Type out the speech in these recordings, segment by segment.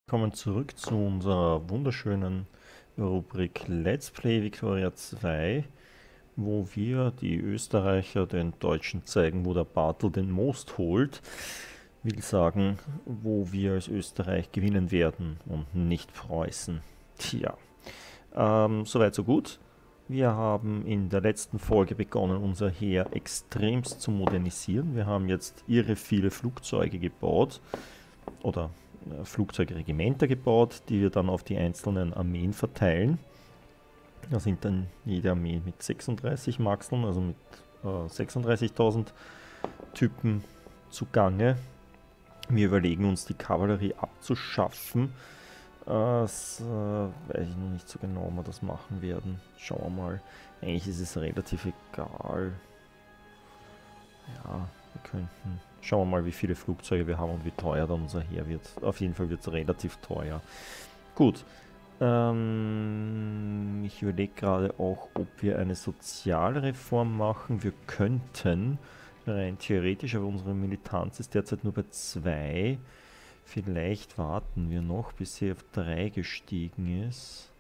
Kommen zurück zu unserer wunderschönen Rubrik Let's Play Victoria 2, wo wir die Österreicher den Deutschen zeigen, wo der Bartel den Most holt. Will sagen, wo wir als Österreich gewinnen werden und nicht Preußen. Tja, soweit so gut. Wir haben in der letzten Folge begonnen, unser Heer extremst zu modernisieren. Wir haben jetzt irre viele Flugzeuge gebaut oder Flugzeugregimenter gebaut, die wir dann auf die einzelnen Armeen verteilen. Da sind dann jede Armee mit 36 Maxeln, also mit 36.000 Typen zugange. Wir überlegen uns, die Kavallerie abzuschaffen. Das weiß ich noch nicht so genau, ob wir das machen werden. Schauen wir mal. Eigentlich ist es relativ egal. Ja, wir könnten. Schauen wir mal, wie viele Flugzeuge wir haben und wie teuer dann unser Heer wird. Auf jeden Fall wird es relativ teuer. Gut. Ich überlege gerade auch, ob wir eine Sozialreform machen. Wir könnten rein theoretisch, aber unsere Militanz ist derzeit nur bei 2. Vielleicht warten wir noch, bis sie auf 3 gestiegen ist.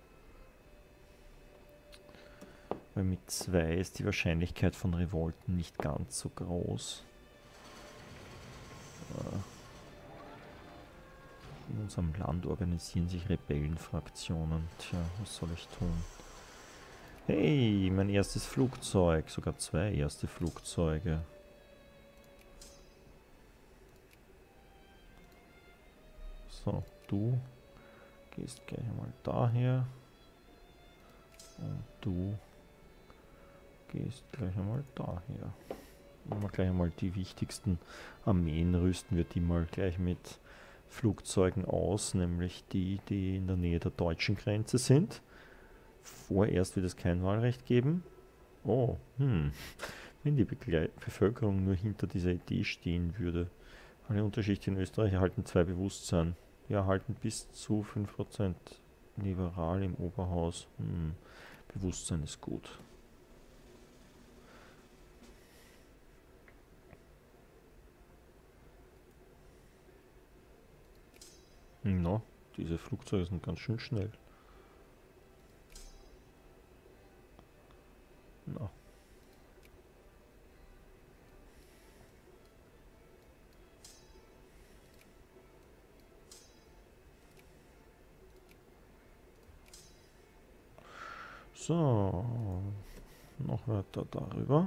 Weil mit 2 ist die Wahrscheinlichkeit von Revolten nicht ganz so groß. In unserem Land organisieren sich Rebellenfraktionen. Tja, was soll ich tun? Hey, mein erstes Flugzeug. Sogar 2 erste Flugzeuge. So, du gehst gleich einmal daher. Und du gehst gleich einmal daher. Wenn wir gleich einmal die wichtigsten Armeen rüsten wir die mal gleich mit Flugzeugen aus, nämlich die, die in der Nähe der deutschen Grenze sind. Vorerst wird es kein Wahlrecht geben. Oh, wenn die Bevölkerung nur hinter dieser Idee stehen würde. Alle Unterschichten in Österreich erhalten 2 Bewusstsein. Wir erhalten bis zu 5% liberal im Oberhaus. Bewusstsein ist gut. Na, diese Flugzeuge sind ganz schön schnell. Na. So, noch weiter darüber.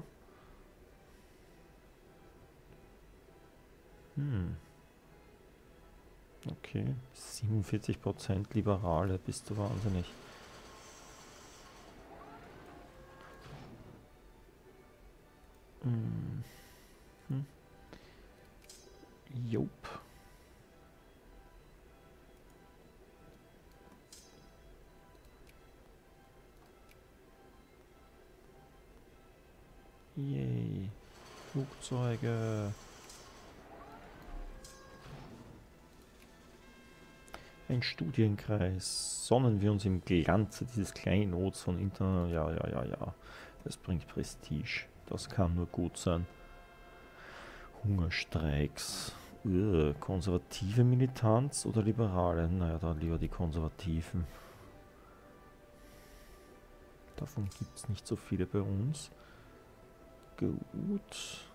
Okay, 47% Liberale, bist du wahnsinnig. Jupp. Yay. Flugzeuge. Ein Studienkreis. Sonnen wir uns im Glanze dieses Kleinods von Internet. Ja. Das bringt Prestige. Das kann nur gut sein. Hungerstreiks. Konservative Militanz oder Liberale? Naja, dann lieber die Konservativen. Davon gibt es nicht so viele bei uns. Gut.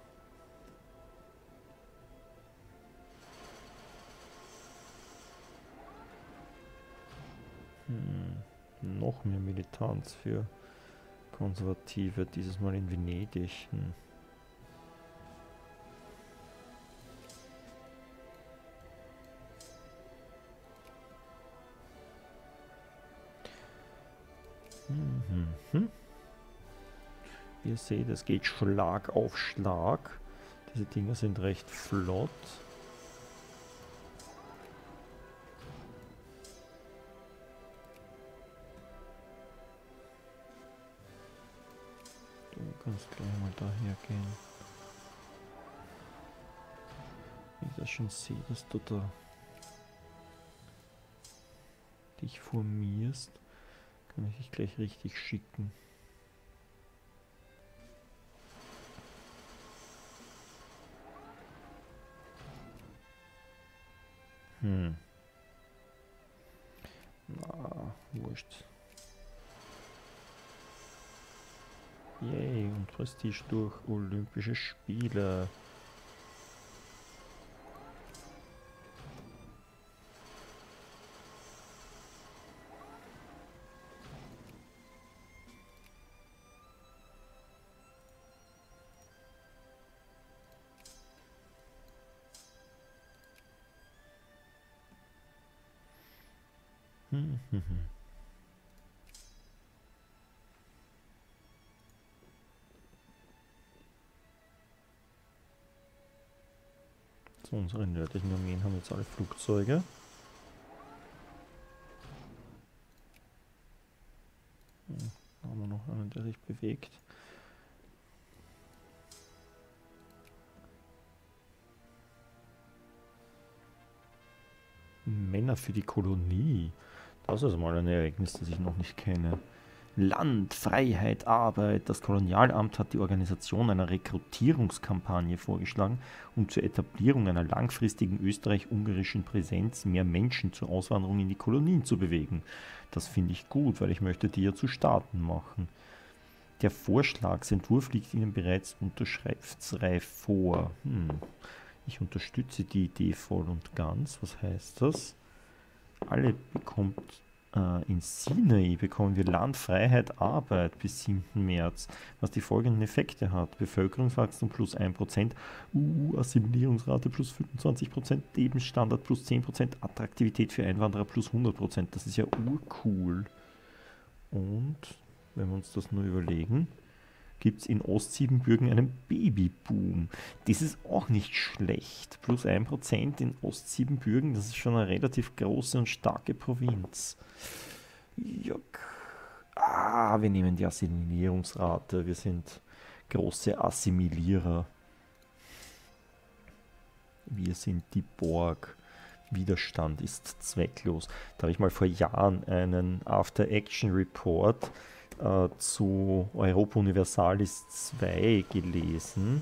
Noch mehr Militanz für Konservative, dieses Mal in Venedig. Ihr seht, es geht Schlag auf Schlag. Diese Dinger sind recht flott. Du kannst gleich mal daher gehen. Wenn ich das schon sehe, dass du da dich formierst, kann ich dich gleich richtig schicken. Na, wurscht. Yay, und Prestige durch Olympische Spiele. So, unsere nördlichen Armeen haben jetzt alle Flugzeuge. Da haben wir noch einen, der sich bewegt. Männer für die Kolonie. Das ist mal ein Ereignis, das ich noch nicht kenne. Land, Freiheit, Arbeit. Das Kolonialamt hat die Organisation einer Rekrutierungskampagne vorgeschlagen, um zur Etablierung einer langfristigen österreich-ungarischen Präsenz mehr Menschen zur Auswanderung in die Kolonien zu bewegen. Das finde ich gut, weil ich möchte die ja zu Staaten machen. Der Vorschlagsentwurf liegt Ihnen bereits unterschriftsreif vor. Ich unterstütze die Idee voll und ganz. Was heißt das? Alle bekommt in Sinai bekommen wir Land, Freiheit, Arbeit bis 7. März, was die folgenden Effekte hat. Bevölkerungswachstum plus 1%, Assimilierungsrate plus 25%, Lebensstandard plus 10%, Attraktivität für Einwanderer plus 100%. Das ist ja urcool. Und, wenn wir uns das nur überlegen, gibt es in Ostsiebenbürgen einen Babyboom. Das ist auch nicht schlecht. Plus 1% in Ostsiebenbürgen, das ist schon eine relativ große und starke Provinz. Juck. Wir nehmen die Assimilierungsrate. Wir sind große Assimilierer. Wir sind die Borg. Widerstand ist zwecklos. Da habe ich mal vor Jahren einen After-Action-Report zu Europa Universalis 2 gelesen,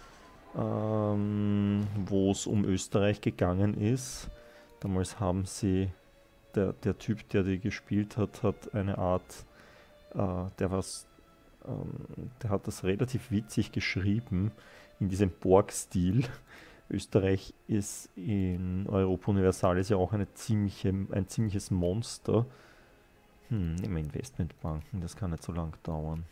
wo es um Österreich gegangen ist. Damals haben sie, der Typ, der die gespielt hat, hat eine Art, der hat das relativ witzig geschrieben, in diesem Borg-Stil. Österreich ist in Europa Universalis ja auch ein ziemliches Monster. Nehmen wir Investmentbanken, das kann nicht so lang dauern.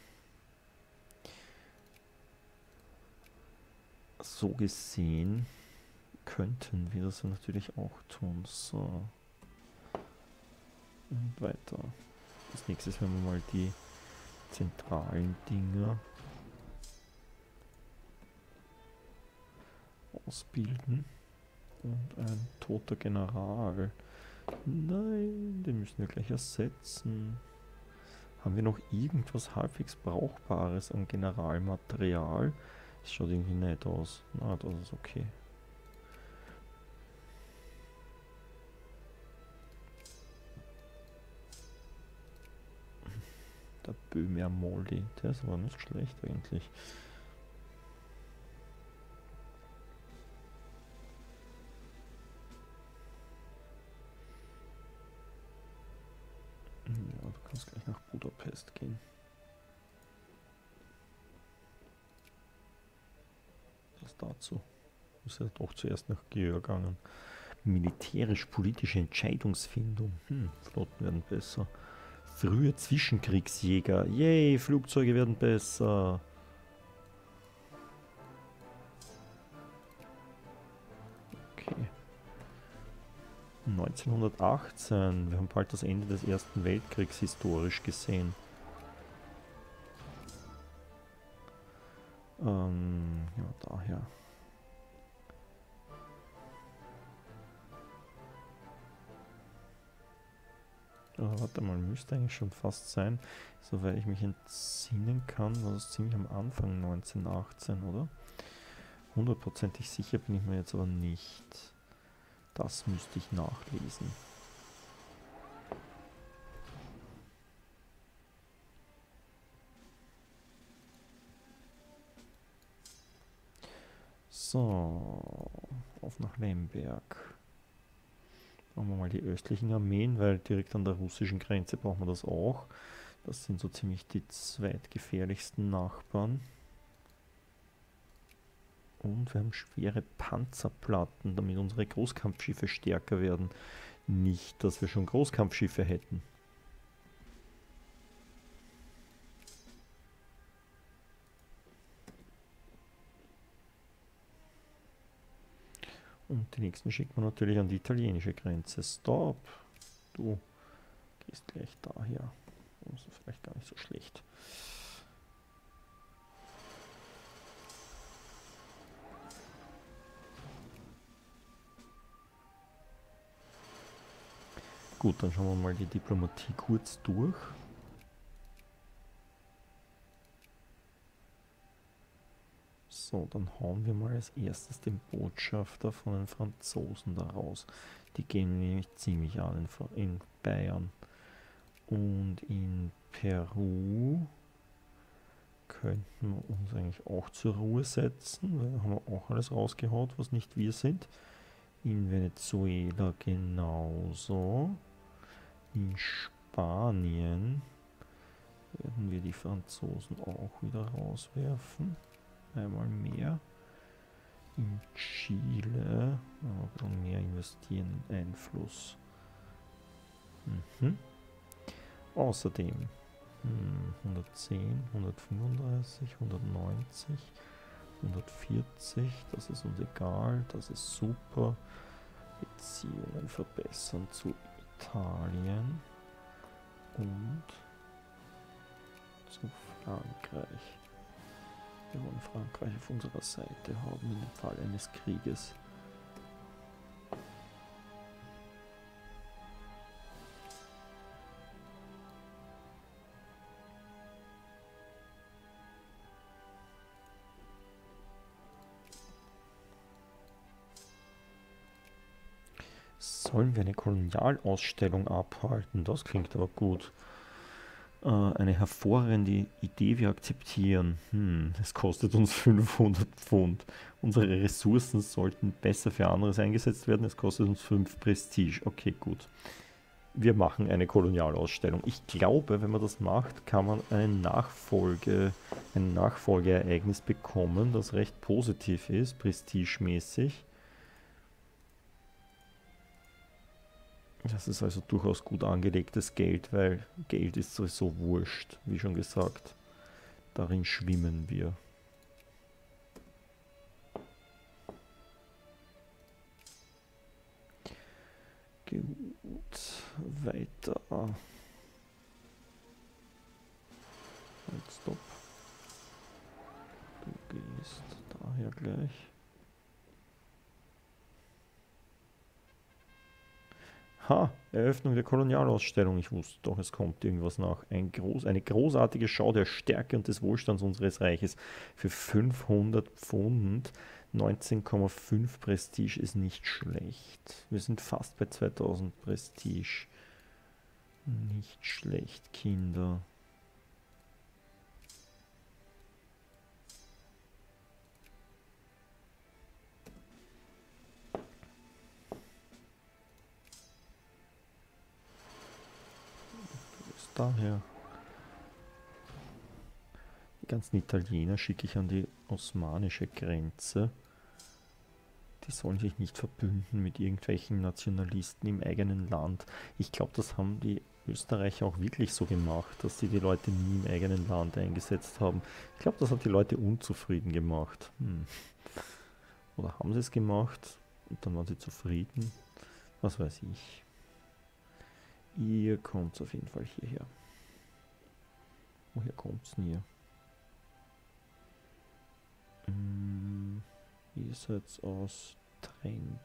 So gesehen könnten wir das natürlich auch tun. So. Und weiter. Als nächstes werden wir mal die zentralen Dinger ausbilden. Und ein toter General. Nein, den müssen wir gleich ersetzen. Haben wir noch irgendwas halbwegs Brauchbares an Generalmaterial? Das schaut irgendwie nett aus. Na, das ist okay. Der Böhmer Molly, der ist aber nicht schlecht eigentlich. Ja, du kannst gleich nach Budapest gehen. Das dazu. Du bist ja doch zuerst nach Georg gegangen. Militärisch-politische Entscheidungsfindung. Flotten werden besser. Frühe Zwischenkriegsjäger. Yay, Flugzeuge werden besser. Okay. 1918. Wir haben bald das Ende des Ersten Weltkriegs historisch gesehen. Ja, daher. Warte mal, müsste eigentlich schon fast sein, soweit ich mich entsinnen kann, war das ziemlich am Anfang 1918, oder? Hundertprozentig sicher bin ich mir jetzt aber nicht. Das müsste ich nachlesen. So, auf nach Lemberg. Schauen wir mal die östlichen Armeen, weil direkt an der russischen Grenze brauchen wir das auch. Das sind so ziemlich die zweitgefährlichsten Nachbarn. Und wir haben schwere Panzerplatten, damit unsere Großkampfschiffe stärker werden. Nicht, dass wir schon Großkampfschiffe hätten. Und die nächsten schickt man natürlich an die italienische Grenze. Stop! Du gehst gleich daher. Das ist vielleicht gar nicht so schlecht. Gut, dann schauen wir mal die Diplomatie kurz durch. So, dann hauen wir mal als erstes den Botschafter von den Franzosen da raus. Die gehen nämlich ziemlich an in Bayern. Und in Peru könnten wir uns eigentlich auch zur Ruhe setzen, weil da haben wir auch alles rausgehaut, was nicht wir sind. In Venezuela genauso. In Spanien werden wir die Franzosen auch wieder rauswerfen. Einmal mehr. In Chile ein bisschen mehr investieren in Einfluss. Außerdem 110, 135, 190, 140, das ist uns egal, das ist super. Beziehungen verbessern zu Italien und zu Frankreich. Wir wollen Frankreich auf unserer Seite haben im Fall eines Krieges. Sollen wir eine Kolonialausstellung abhalten? Das klingt aber gut. Eine hervorragende Idee, wir akzeptieren. Es kostet uns 500 Pfund. Unsere Ressourcen sollten besser für anderes eingesetzt werden. Es kostet uns 5 Prestige. Okay, gut. Wir machen eine Kolonialausstellung. Ich glaube, wenn man das macht, kann man ein Nachfolgeereignis bekommen, das recht positiv ist, prestigemäßig. Das ist also durchaus gut angelegtes Geld, weil Geld ist sowieso wurscht, wie schon gesagt. Darin schwimmen wir. Gut, weiter. Halt, stopp. Du gehst daher gleich. Ha, Eröffnung der Kolonialausstellung. Ich wusste doch, es kommt irgendwas nach. Eine großartige Schau der Stärke und des Wohlstands unseres Reiches. Für 500 Pfund, 19,5 Prestige ist nicht schlecht. Wir sind fast bei 2000 Prestige. Nicht schlecht, Kinder. Daher. Die ganzen Italiener schicke ich an die osmanische Grenze. Die sollen sich nicht verbünden mit irgendwelchen Nationalisten im eigenen Land. Ich glaube, das haben die Österreicher auch wirklich so gemacht, dass sie die Leute nie im eigenen Land eingesetzt haben. Ich glaube, das hat die Leute unzufrieden gemacht. Oder haben sie es gemacht und dann waren sie zufrieden? Was weiß ich. Ihr kommt auf jeden Fall hierher. Woher kommt's denn hier? Ihr seid aus Trent.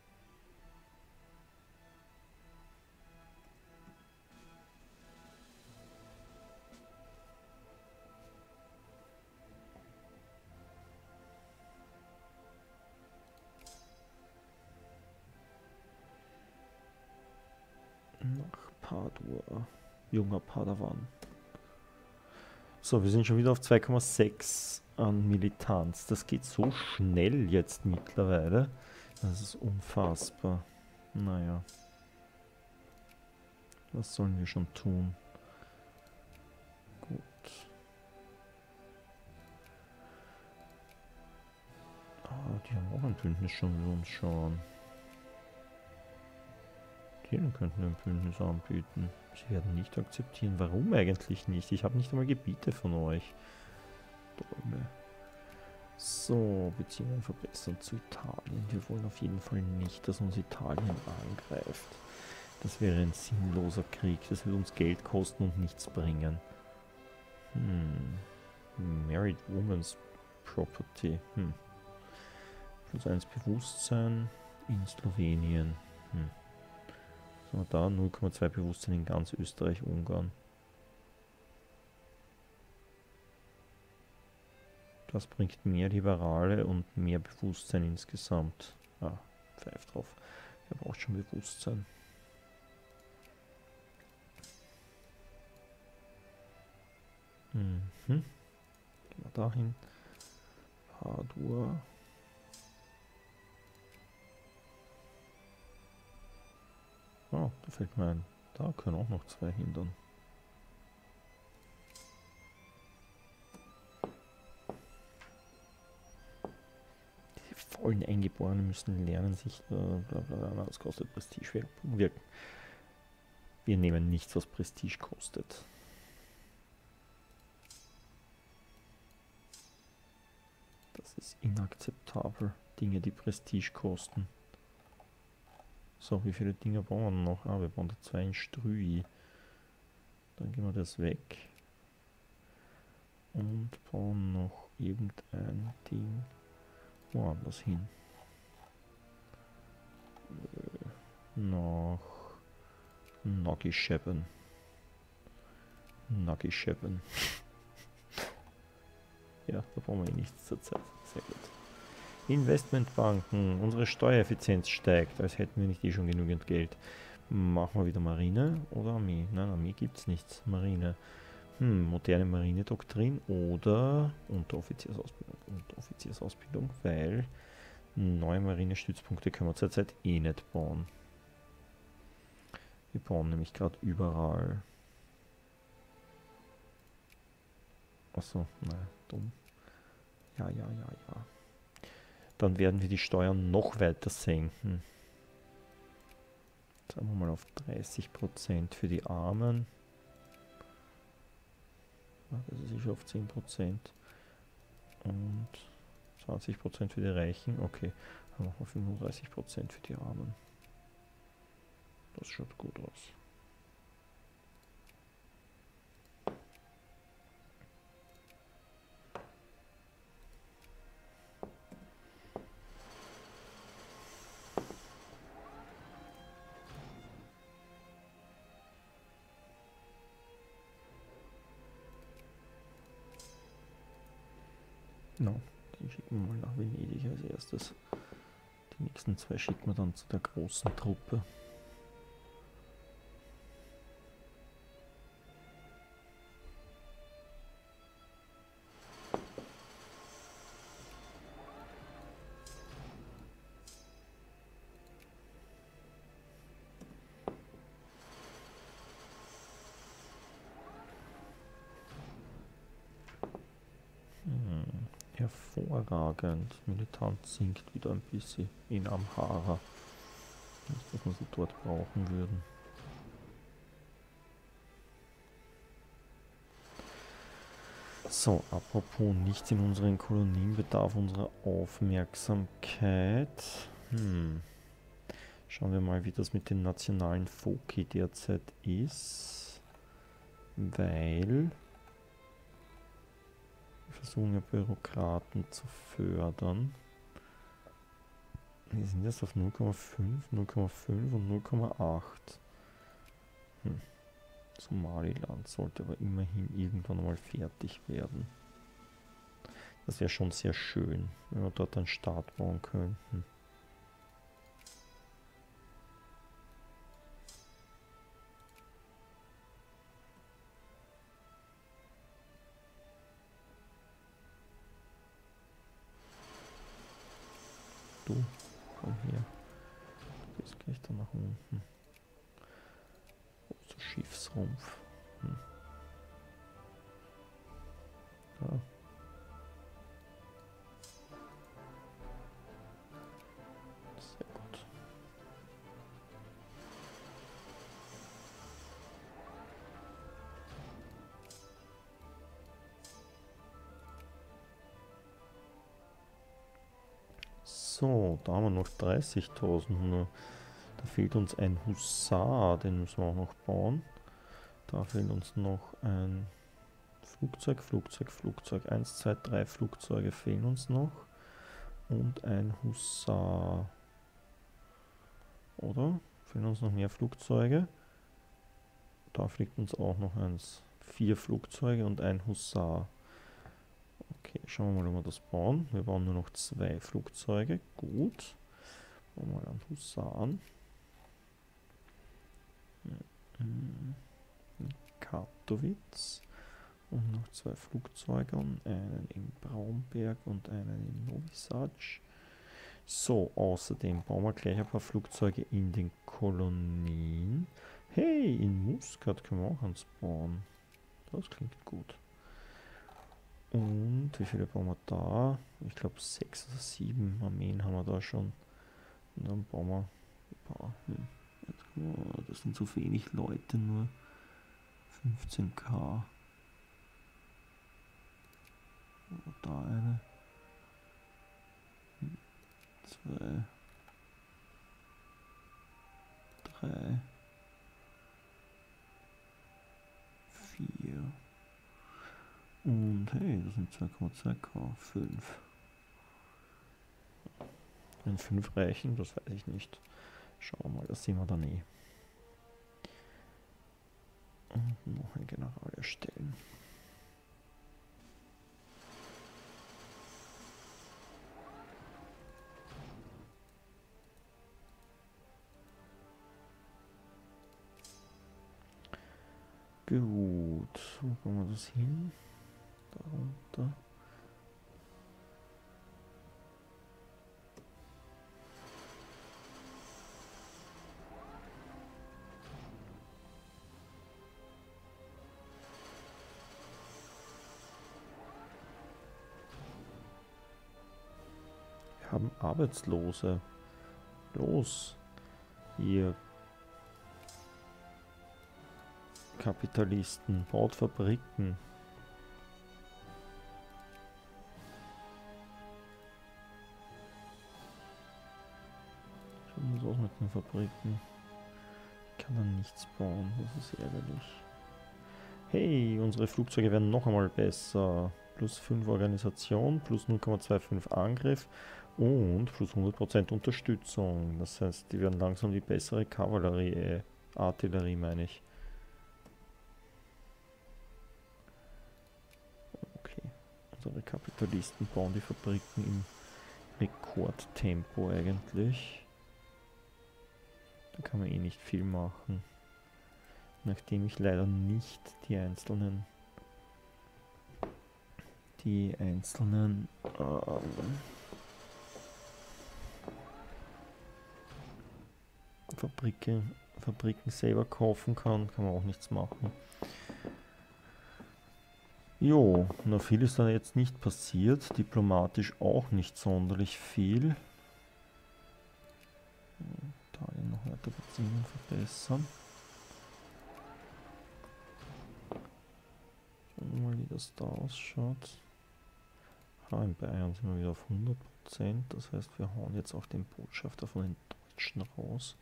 Nach Padua. Junger Padawan. So, wir sind schon wieder auf 2,6 an Militanz. Das geht so schnell jetzt mittlerweile. Das ist unfassbar. Naja. Was sollen wir schon tun? Gut. Ah, die haben auch ein Bündnis schon mit uns schon. Denen könnten wir ein Bündnis anbieten. Sie werden nicht akzeptieren. Warum eigentlich nicht? Ich habe nicht einmal Gebiete von euch. Tolle. So, Beziehungen verbessern zu Italien. Wir wollen auf jeden Fall nicht, dass uns Italien angreift. Das wäre ein sinnloser Krieg. Das wird uns Geld kosten und nichts bringen. Married Woman's Property. Plus 1 Bewusstsein in Slowenien. So, da 0,2 Bewusstsein in ganz Österreich, Ungarn. Das bringt mehr Liberale und mehr Bewusstsein insgesamt. Ah, pfeift drauf. Er braucht schon Bewusstsein. Gehen wir dahin. Padua. Oh, da fällt mir ein. Da können auch noch 2 hindern. Die vollen Eingeborenen müssen lernen, sich blablabla, das kostet Prestige wirken. Wir nehmen nichts, was Prestige kostet. Das ist inakzeptabel. Dinge, die Prestige kosten. So, wie viele Dinge bauen wir noch? Ah, wir bauen da 2 in Strui. Dann gehen wir das weg. Und bauen noch irgendein Ding woanders hin. Nach Noggischeben. Noggischeben. Ja, da brauchen wir eh nichts zur Zeit. Sehr gut. Investmentbanken. Unsere Steuereffizienz steigt, als hätten wir nicht eh schon genügend Geld. Machen wir wieder Marine oder Armee? Nein, Armee gibt es nichts. Marine. Moderne Marinedoktrin oder Unteroffiziersausbildung. Unteroffiziersausbildung, weil neue Marinestützpunkte können wir zurzeit eh nicht bauen. Wir bauen nämlich gerade überall. Achso, nein, dumm. Ja. Dann werden wir die Steuern noch weiter senken. Sagen wir mal auf 30% für die Armen. Das ist sicher auf 10%. Und 20% für die Reichen. Okay, dann machen wir 35% für die Armen. Das schaut gut aus. No, die schicken wir mal nach Venedig als erstes. Die nächsten 2 schicken wir dann zu der großen Truppe. Hervorragend. Militanz sinkt wieder ein bisschen in Amhara. Nicht, dass wir sie dort brauchen würden. So, apropos nichts in unseren Kolonien bedarf unserer Aufmerksamkeit. Schauen wir mal, wie das mit den nationalen Foki derzeit ist. Weil wir versuchen ja Bürokraten zu fördern. Wir sind jetzt auf 0,5, 0,5 und 0,8. Somaliland sollte aber immerhin irgendwann mal fertig werden. Das wäre schon sehr schön, wenn wir dort einen Staat bauen könnten. Du, komm her. Du gehst gleich da nach unten. Großer Trumpf. Ja. Sehr gut. So, da haben wir noch 30.000 nur. Da fehlt uns ein Husar, den müssen wir auch noch bauen. Da fehlt uns noch ein Flugzeug. 1, 2, 3 Flugzeuge fehlen uns noch. Und ein Husar. Oder? Fehlen uns noch mehr Flugzeuge? Da fliegt uns auch noch eins. 4 Flugzeuge und ein Husar. Okay, schauen wir mal, ob wir das bauen. Wir bauen nur noch 2 Flugzeuge. Gut. Bauen wir mal einen Husar an. Katowice. Und noch 2 Flugzeuge. Einen in Braunberg und einen in Novi Sad. So, außerdem bauen wir gleich ein paar Flugzeuge in den Kolonien. Hey, in Muscat können wir auch eins bauen. Das klingt gut. Und wie viele bauen wir da? Ich glaube 6 oder 7 Armeen haben wir da schon. Und dann bauen wir ein paar. Das sind so wenig Leute, nur 15.000. Da eine. 2. 3. 4. Und hey, das sind 2,2k. 5. Wenn 5 reichen, das weiß ich nicht. Schauen wir mal, das sehen wir dann eh. Und noch ein General erstellen. Gut, wo kommen wir das hin? Darunter. Wir haben Arbeitslose. Los, ihr Kapitalisten, baut Fabriken. Schauen wir uns aus mit den Fabriken. Ich kann da nichts bauen, das ist ärgerlich. Hey, unsere Flugzeuge werden noch einmal besser. Plus 5 Organisation, plus 0,25 Angriff und plus 100% Unterstützung. Das heißt, die werden langsam die bessere Kavallerie, Artillerie meine ich. Okay, unsere Kapitalisten bauen die Fabriken im Rekordtempo eigentlich. Da kann man eh nicht viel machen. Nachdem ich leider nicht die einzelnen Fabriken selber kaufen kann man auch nichts machen. Jo, na viel ist da jetzt nicht passiert, diplomatisch auch nicht sonderlich viel. Italien noch weiter Beziehungen verbessern. Schauen wir mal, wie das da ausschaut. In Bayern sind wir wieder auf 100%, das heißt, wir hauen jetzt auch den Botschafter von den Deutschen raus.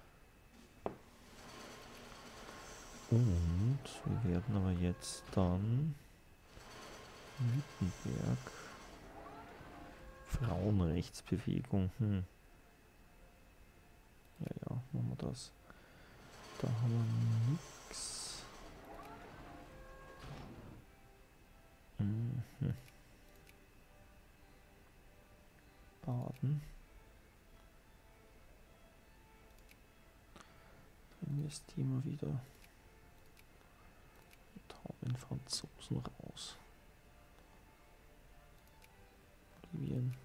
Und wir werden aber jetzt dann Wittenberg, Frauenrechtsbewegung, ja, machen wir das. Da haben wir nix. Baden. Dann investieren wir wieder. Und hauen den Franzosen raus. Bolivien.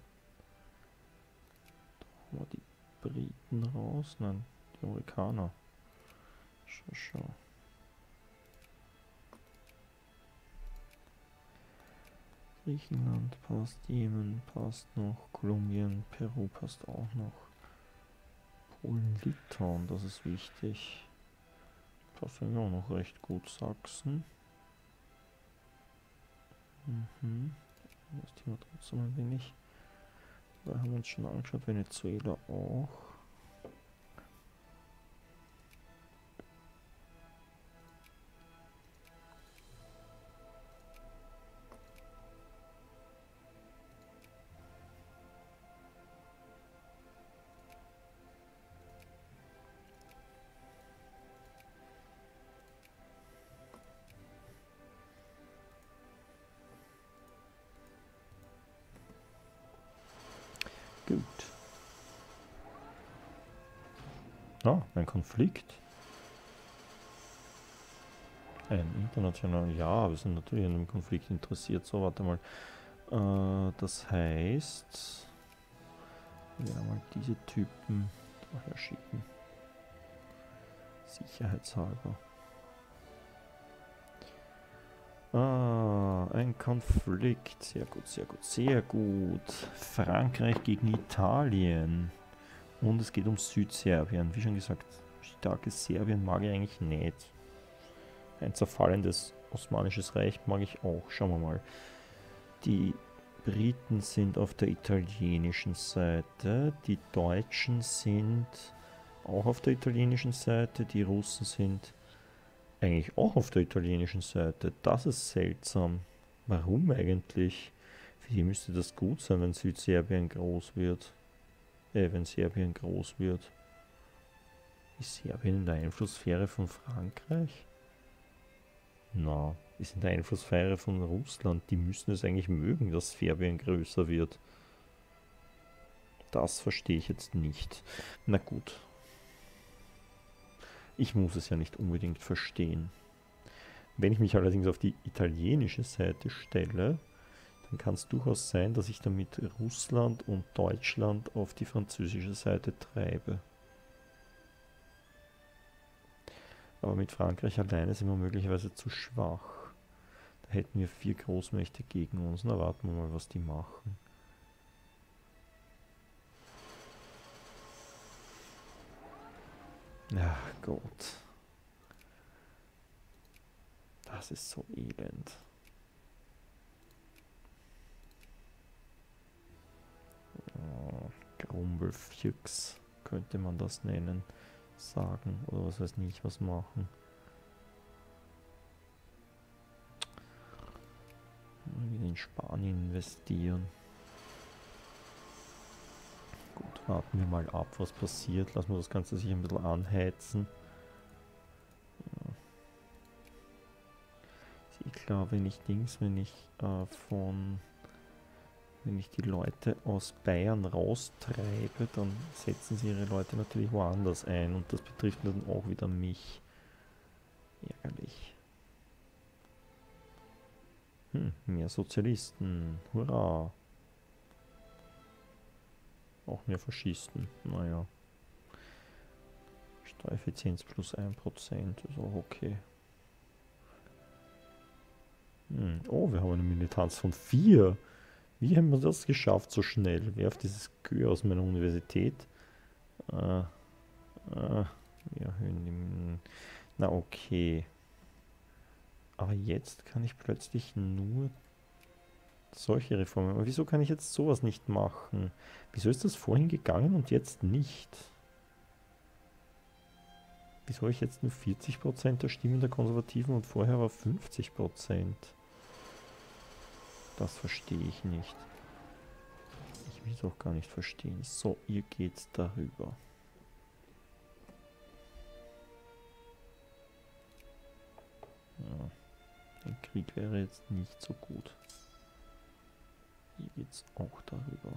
Da haben wir die Briten raus. Nein, die Amerikaner. Schau. Griechenland passt, Jemen passt noch, Kolumbien, Peru passt auch noch. Polen, Litauen, das ist wichtig. Passt ja auch noch recht gut, Sachsen. Das Thema trotzdem ein wenig. Da haben wir uns schon angeschaut, Venezuela auch. Gut. Ah, ein Konflikt. Ein internationaler, ja, wir sind natürlich an einem Konflikt interessiert. So, warte mal. Das heißt, wir werden mal diese Typen daher schicken. Sicherheitshalber. Ah, ein Konflikt. Sehr gut, sehr gut, sehr gut. Frankreich gegen Italien. Und es geht um Südserbien. Wie schon gesagt, starkes Serbien mag ich eigentlich nicht. Ein zerfallendes Osmanisches Reich mag ich auch. Schauen wir mal. Die Briten sind auf der italienischen Seite. Die Deutschen sind auch auf der italienischen Seite. Die Russen sind eigentlich auch auf der italienischen Seite. Das ist seltsam. Warum eigentlich? Für die müsste das gut sein, wenn Südserbien groß wird. Wenn Serbien groß wird. Ist Serbien in der Einflusssphäre von Frankreich? Na, ist in der Einflusssphäre von Russland. Die müssen es eigentlich mögen, dass Serbien größer wird. Das verstehe ich jetzt nicht. Na gut. Ich muss es ja nicht unbedingt verstehen. Wenn ich mich allerdings auf die italienische Seite stelle, dann kann es durchaus sein, dass ich damit Russland und Deutschland auf die französische Seite treibe. Aber mit Frankreich alleine sind wir möglicherweise zu schwach. Da hätten wir 4 Großmächte gegen uns. Na, warten wir mal, was die machen. Ach Gott. Das ist so elend. Grumbelfjux könnte man das nennen, sagen oder was weiß nicht, was machen. In Spanien investieren. Gut, warten wir mal ab, was passiert. Lassen wir das Ganze sich ein bisschen anheizen. Ich glaube, wenn ich wenn ich die Leute aus Bayern raustreibe, dann setzen sie ihre Leute natürlich woanders ein und das betrifft dann auch wieder mich. Ärgerlich. Mehr Sozialisten. Hurra. Auch mehr Faschisten. Naja. Steuereffizienz plus 1%. Ist auch okay. Oh, wir haben eine Militanz von 4. Wie haben wir das geschafft so schnell? Wer auf dieses Kühe aus meiner Universität? Wir erhöhen die... Na okay. Aber jetzt kann ich plötzlich nur solche Reformen. Aber wieso kann ich jetzt sowas nicht machen? Wieso ist das vorhin gegangen und jetzt nicht? Wieso habe ich jetzt nur 40% der Stimmen der Konservativen und vorher war 50%? Das verstehe ich nicht. Ich will es auch gar nicht verstehen. So, ihr geht's darüber. Ja. Ein Krieg wäre jetzt nicht so gut. Hier geht's auch darüber.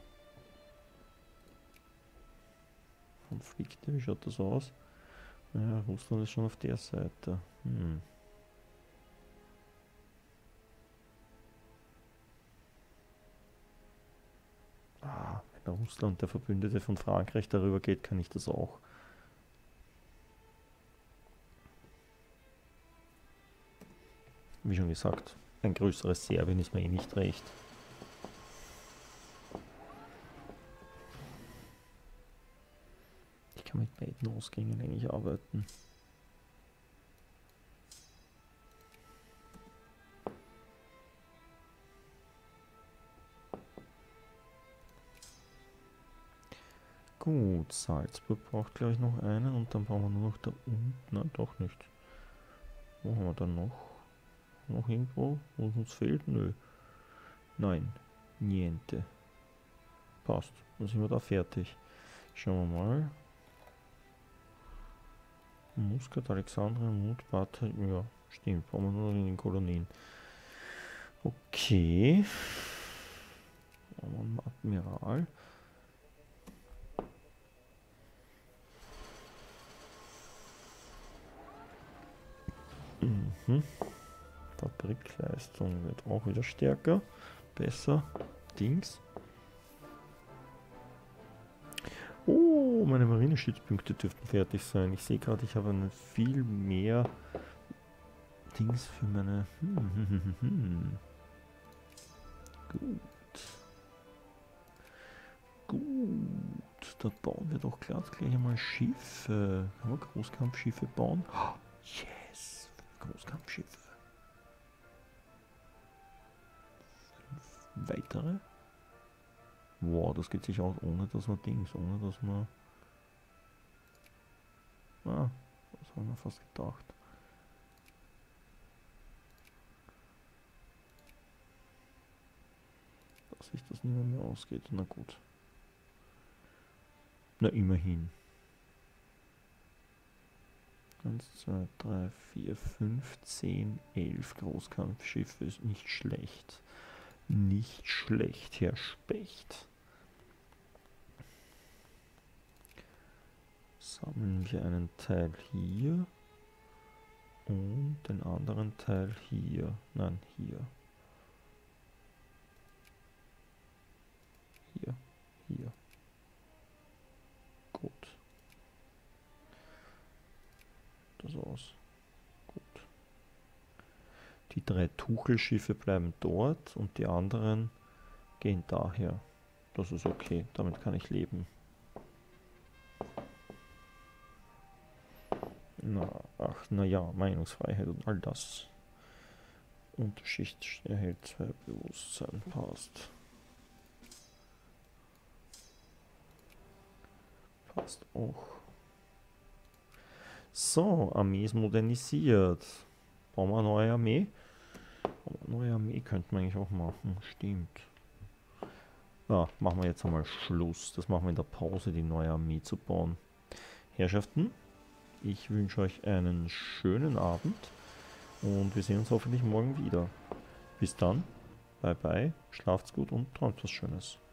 Konflikte, wie schaut das aus? Ja, Russland ist schon auf der Seite. Wenn Russland, der Verbündete von Frankreich, darüber geht, kann ich das auch. Wie schon gesagt, ein größeres Serbien ist mir eh nicht recht. Ich kann mit beiden Ausgängen eigentlich arbeiten. Gut, Salzburg braucht glaube ich noch einen und dann brauchen wir nur noch da unten. Nein, doch nicht. Wo haben wir dann noch? Noch irgendwo, wo es uns fehlt? Nö. Nein. Niente. Passt. Dann sind wir da fertig. Schauen wir mal. Muscat, Alexandria, Mut, Bata. Ja, stimmt. Brauchen wir nur noch in den Kolonien. Okay. Admiral. Fabrikleistung wird auch wieder stärker. Besser. Dings. Oh, meine Marinestützpunkte dürften fertig sein. Ich sehe gerade, ich habe eine viel mehr Dings für meine... Gut. Gut. Da bauen wir doch gleich einmal Schiffe. Kann man Großkampfschiffe bauen? Oh, yes. Großkampfschiffe. 5 weitere. Wow, das geht sich aus, ohne dass man Dings, ohne dass man... Ah, das haben wir fast gedacht. Dass sich das nicht mehr ausgeht, na gut. Na, immerhin. 1, 2, 3, 4, 5, 10, 11 Großkampfschiffe ist nicht schlecht. Nicht schlecht, Herr Specht. Sammeln wir einen Teil hier und den anderen Teil hier. Nein, hier. Hier, hier. Gut. Das aus. Gut. Die 3 Tuchelschiffe bleiben dort und die anderen gehen daher. Das ist okay, damit kann ich leben. Naja, Meinungsfreiheit und all das. Unterschicht erhält 2 Bewusstsein, passt. Passt auch. So, Armee ist modernisiert. Bauen wir eine neue Armee? Eine neue Armee könnte man eigentlich auch machen, stimmt. Ja, machen wir jetzt einmal Schluss. Das machen wir in der Pause, die neue Armee zu bauen. Herrschaften, ich wünsche euch einen schönen Abend und wir sehen uns hoffentlich morgen wieder. Bis dann, bye bye, schlaft's gut und träumt was Schönes.